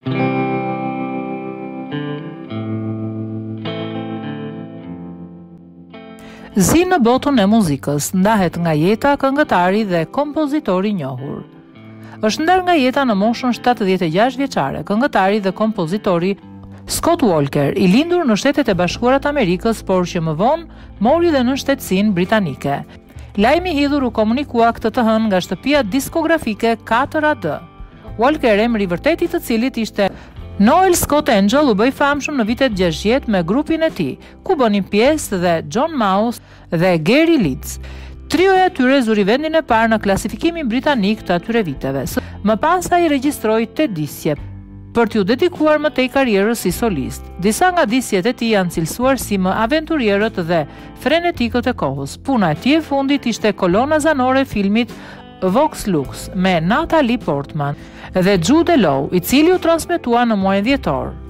Zi në botën e muzikës ndahet nga jeta këngëtari dhe kompozitori i njohur. Është ndar nga jeta në moshën 76 vjeçare, këngëtari dhe kompozitori Scott Walker, i lindur në Shtetet e Bashkuara të Amerikës, por që më vonë mori dhe në shtetësinë britanike. Lajmi i hidhur u komunikua këtë të hënë nga shtëpia diskografike 4AD. Walker, emri i vërtet i të cilit ishte Noel Scott Angel, u bëi famshëm në vitet 60 me grupin e tij, ku bënin pjesë dhe John Mouse dhe Gary Leeds. Trioja e tyre zuri vendin e parë në klasifikimin britanik të atyre viteve. Më pas ai regjistroi 8 disqe për t'u dedikuar më tej karrierës si solist. Disa nga disqet e tij janë cilësuar si më aventurierët dhe frenetikët e kohës. Puna e tij e fundit ishte kolona zanore e filmit Vox Lux me Natalie Portman dhe Jude Law, i cili u transmetua në muajin dhjetor.